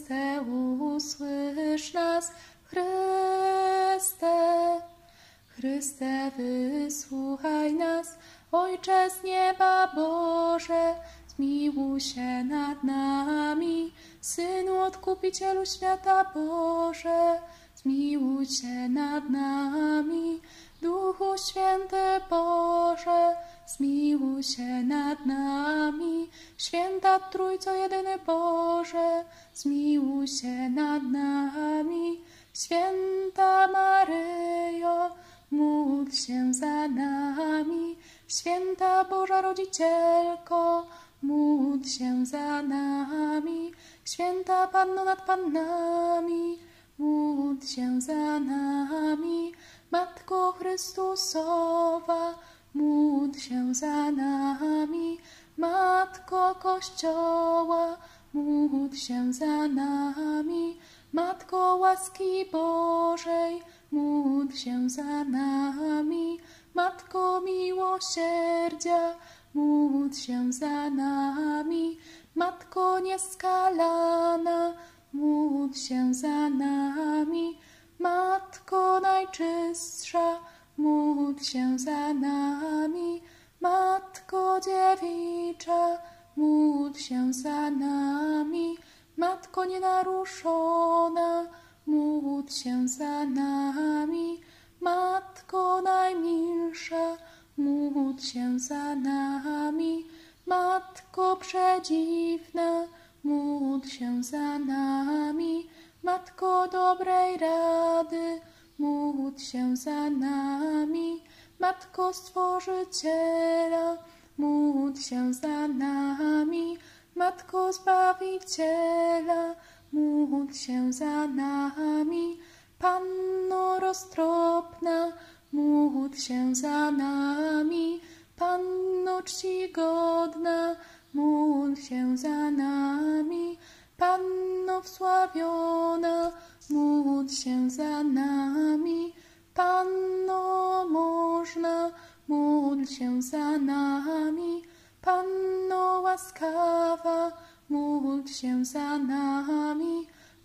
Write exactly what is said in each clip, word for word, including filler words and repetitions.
Chryste, usłysz nas, Chryste. Chryste, wysłuchaj nas, Ojcze z nieba Boże, zmiłuj się nad nami. Synu Odkupicielu świata Boże, zmiłuj się nad nami. Duchu Święty Boże, zmiłuj się nad nami. Święta Trójco jedyny Boże, zmiłuj się nad nami. Święta Maryjo, módl się za nami. Święta Boża Rodzicielko, módl się za nami. Święta Panno nad Pannami, módl się za nami. Matko Chrystusowa, módl się za nami. Matko Kościoła, módl się za nami. Matko łaski Bożej, módl się za nami. Matko miłosierdzia, módl się za nami. Matko nieskalana, módl się za nami. Matko najczystsza, módl się za nami. Matko dziewicza, módl się za nami. Matko nienaruszona, módl się za nami. Matko najmilsza, módl się za nami. Matko przedziwna, módl się za nami. Matko dobrej rady, módl się za nami. Matko Stworzyciela, módl się za nami. Matko Zbawiciela, módl się za nami. Panno roztropna, módl się za nami. Panno czcigodna, módl się za nami. Panno wsławiona, módl się za nami. Panno można, módl się za nami. Panno łaskawa, módl się za nami.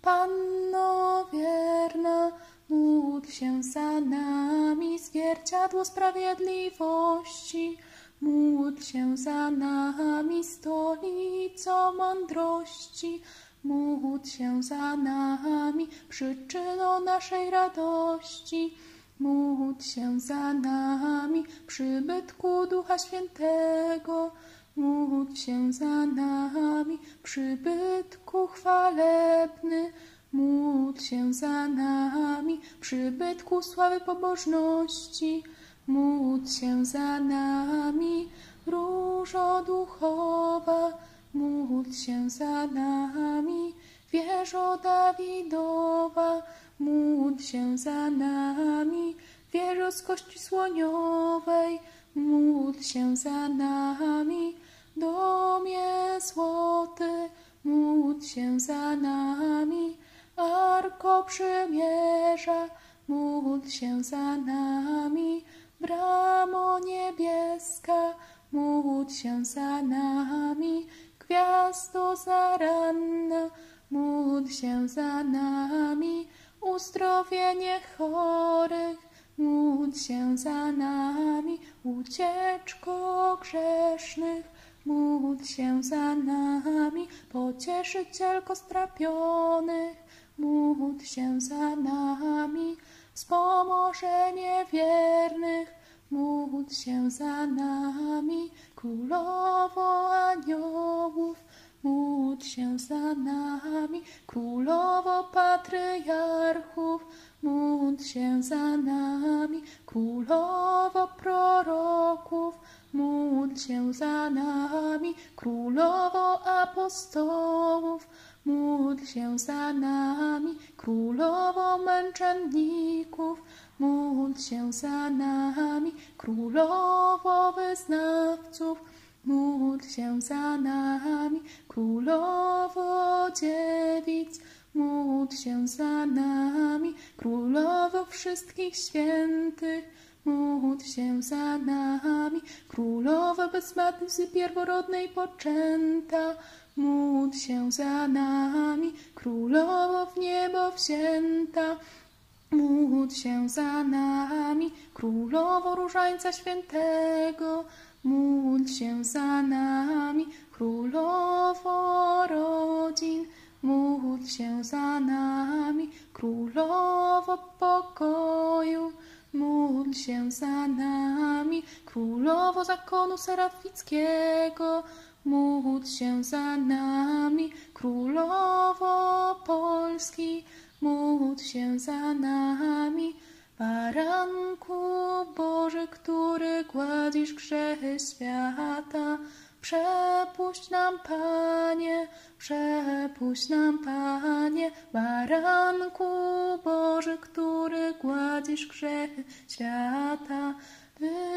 Panno wierna, módl się za nami. Zwierciadło sprawiedliwości, módl się za nami. Stolico mądrości, módl się za nami. Przyczyno naszej radości, módl się za nami. Przybytku Ducha Świętego, módl się za nami. Przybytku chwalebny, módl się za nami. Przybytku sławy pobożności, módl się za nami. Różo duchowa, módl się za nami. Wieżo Dawidowa, módl się za nami. Wieżo z kości słoniowej, módl się za nami. Domie złoty, módl się za nami. Arko Przymierza, módl się za nami. Bramo niebieska, módl się za nami. Gwiazdo zaranna, módl się za nami. Uzdrowienie chorych, módl się za nami. Ucieczko grzesznych, módl się za nami. Pocieszycielko strapionych, módl się za nami. Wspomożenie wiernych, módl się za nami. Królowo aniołów, módl się za nami. Królowo patriarchów, módl się za nami. Królowo proroków, módl się za nami. Królowo apostołów, módl się za nami. Królowo męczenników, módl się za nami. Królowo wyznawców, módl się za nami. Królowo dziewic, módl się za nami. Królowo wszystkich świętych, módl się za nami. Królowo bez matcy pierworodnej poczęta, módl się za nami. Królowo Królowo w niebo wzięta, módl się za nami. Królowo Różańca Świętego, módl się za nami. Królowo rodzin, módl się za nami. Królowo pokoju, módl się za nami. Królowo zakonu serafickiego, módl się za nami. Królowo Polski, módl się za nami. Baranku Boży, który gładzisz grzechy świata, przepuść nam, Panie, przepuść nam, Panie. Baranku Boży, który gładzisz grzechy świata,